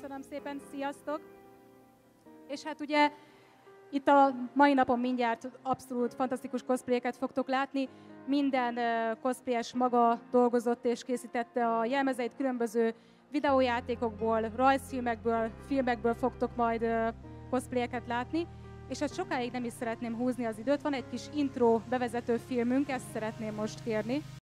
Köszönöm szépen, sziasztok! És hát ugye itt a mai napon mindjárt abszolút fantasztikus cosplayeket fogtok látni. Minden cosplayes maga dolgozott és készítette a jelmezeit, különböző videójátékokból, rajzfilmekből, filmekből fogtok majd cosplayeket látni. És hát sokáig nem is szeretném húzni az időt, van egy kis intro bevezető filmünk, ezt szeretném most kérni.